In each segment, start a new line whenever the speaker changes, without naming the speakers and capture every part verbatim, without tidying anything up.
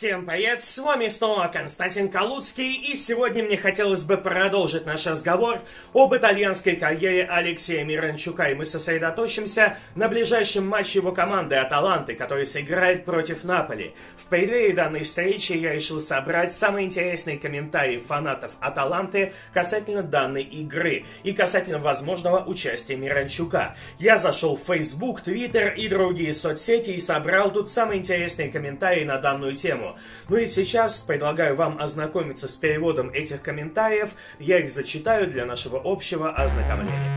Всем привет, с вами снова Константин Калуцкий, и сегодня мне хотелось бы продолжить наш разговор об итальянской карьере Алексея Миранчука, и мы сосредоточимся на ближайшем матче его команды Аталанты, который сыграет против Наполи. В преддверии данной встречи я решил собрать самые интересные комментарии фанатов Аталанты касательно данной игры и касательно возможного участия Миранчука. Я зашел в Facebook, Twitter и другие соцсети и собрал тут самые интересные комментарии на данную тему. Ну и сейчас предлагаю вам ознакомиться с переводом этих комментариев, я их зачитаю для нашего общего ознакомления.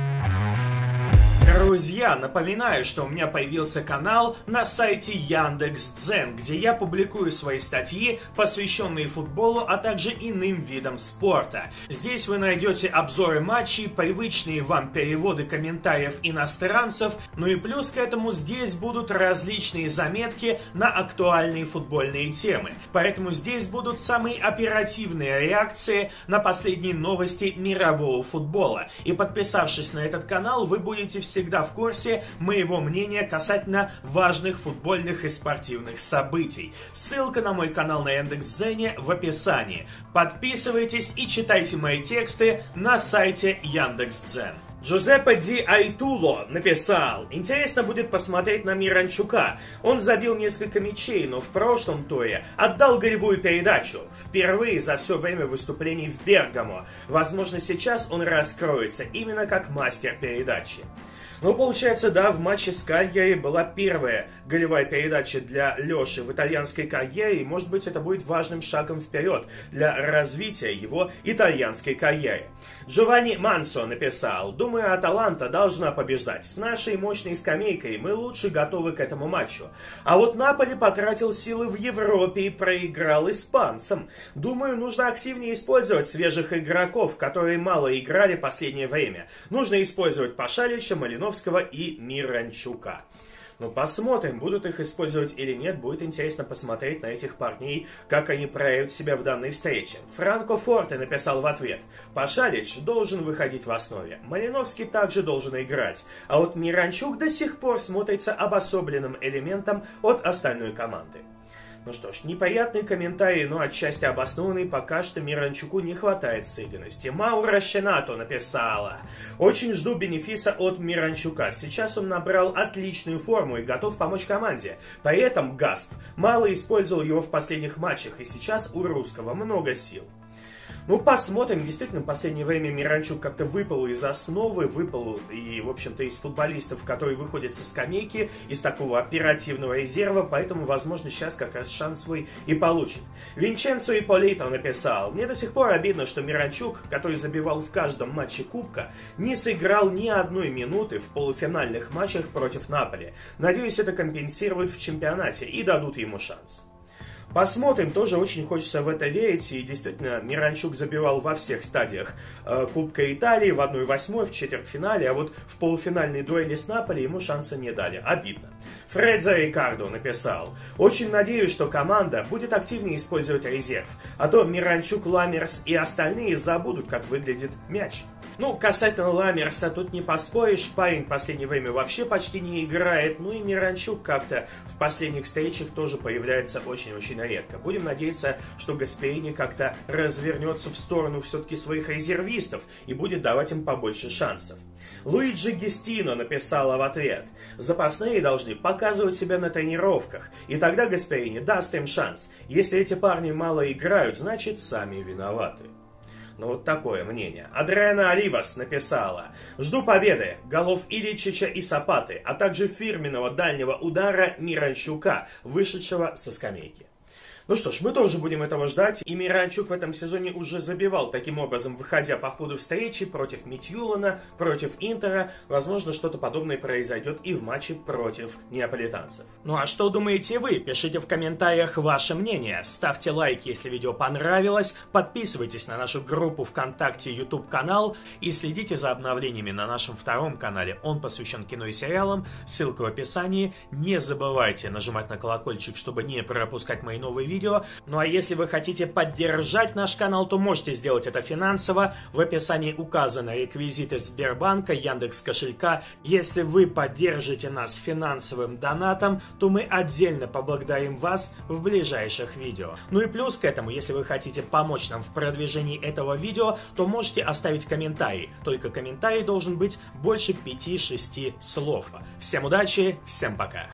Друзья, напоминаю, что у меня появился канал на сайте Яндекс.Дзен, где я публикую свои статьи, посвященные футболу, а также иным видам спорта. Здесь вы найдете обзоры матчей, привычные вам переводы комментариев иностранцев, ну и плюс к этому здесь будут различные заметки на актуальные футбольные темы. Поэтому здесь будут самые оперативные реакции на последние новости мирового футбола. И подписавшись на этот канал, вы будете всегда всегда в курсе моего мнения касательно важных футбольных и спортивных событий. Ссылка на мой канал на Яндекс.Дзене в описании. Подписывайтесь и читайте мои тексты на сайте Яндекс.Дзен. Джузеппе Ди Айтуло написал: интересно будет посмотреть на Миранчука. Он забил несколько мячей, но в прошлом туре отдал голевую передачу. Впервые за все время выступлений в Бергамо. Возможно, сейчас он раскроется именно как мастер передачи. Ну, получается, да, в матче с Кальяри была первая голевая передача для Леши в итальянской карьере, и, может быть, это будет важным шагом вперед для развития его итальянской карьеры. Джованни Мансо написал: думаю, Аталанта должна побеждать. С нашей мощной скамейкой мы лучше готовы к этому матчу. А вот Наполи потратил силы в Европе и проиграл испанцам. Думаю, нужно активнее использовать свежих игроков, которые мало играли в последнее время. Нужно использовать Пашалича, Малиновского и Миранчука. Ну, посмотрим, будут их использовать или нет. Будет интересно посмотреть на этих парней, как они проявят себя в данной встрече. Франко Форте написал в ответ: Пашалич должен выходить в основе. Малиновский также должен играть. А вот Миранчук до сих пор смотрится обособленным элементом от остальной команды. Ну что ж, неприятные комментарии, но отчасти обоснованные, пока что Миранчуку не хватает сыгранности. Маура Щенато написала: очень жду бенефиса от Миранчука. Сейчас он набрал отличную форму и готов помочь команде. При этом Гасп мало использовал его в последних матчах, и сейчас у русского много сил. Ну, посмотрим. Действительно, в последнее время Миранчук как-то выпал из основы, выпал и, в общем-то, из футболистов, которые выходят со скамейки, из такого оперативного резерва, поэтому, возможно, сейчас как раз шанс свой и получит. Винченцо Ипполито написал: мне до сих пор обидно, что Миранчук, который забивал в каждом матче Кубка, не сыграл ни одной минуты в полуфинальных матчах против Наполи. Надеюсь, это компенсируют в чемпионате и дадут ему шанс. Посмотрим, тоже очень хочется в это верить, и действительно Миранчук забивал во всех стадиях э, Кубка Италии, в одной восьмой, в четвертьфинале, а вот в полуфинальной дуэли с Наполи ему шанса не дали. Обидно. Фредзо Рикардо написал: очень надеюсь, что команда будет активнее использовать резерв, а то Миранчук, Ламерс и остальные забудут, как выглядит мяч. Ну, касательно Ламерса тут не поспоришь, парень в последнее время вообще почти не играет, ну и Миранчук как-то в последних встречах тоже появляется очень-очень редко. Будем надеяться, что Гасперини как-то развернется в сторону все-таки своих резервистов и будет давать им побольше шансов. Луиджи Гестино написала в ответ: запасные должны показывать себя на тренировках, и тогда Гасперини даст им шанс. Если эти парни мало играют, значит сами виноваты. Ну вот такое мнение. Адриана Оливас написала: жду победы, голов Иличича и Сапаты, а также фирменного дальнего удара Миранчука, вышедшего со скамейки. Ну что ж, мы тоже будем этого ждать, и Миранчук в этом сезоне уже забивал, таким образом, выходя по ходу встречи против Митьюлана, против Интера. Возможно, что-то подобное произойдет и в матче против неаполитанцев. Ну а что думаете вы? Пишите в комментариях ваше мнение, ставьте лайки, если видео понравилось, подписывайтесь на нашу группу ВКонтакте, YouTube канал и следите за обновлениями на нашем втором канале. Он посвящен кино и сериалам, ссылка в описании. Не забывайте нажимать на колокольчик, чтобы не пропускать мои новые видео. видео. Ну а если вы хотите поддержать наш канал, то можете сделать это финансово. В описании указаны реквизиты Сбербанка, Яндекс кошелька. Если вы поддержите нас финансовым донатом, то мы отдельно поблагодарим вас в ближайших видео. Ну и плюс к этому, если вы хотите помочь нам в продвижении этого видео, то можете оставить комментарий. Только комментарий должен быть больше пяти-шести слов. Всем удачи, всем пока!